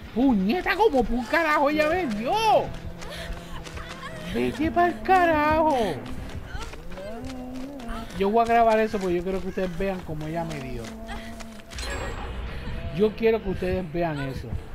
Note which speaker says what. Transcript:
Speaker 1: Puñeta, como por un carajo ella me dio. Vete para el carajo. Yo voy a grabar eso porque yo quiero que ustedes vean como ella me dio. Yo quiero que ustedes vean eso.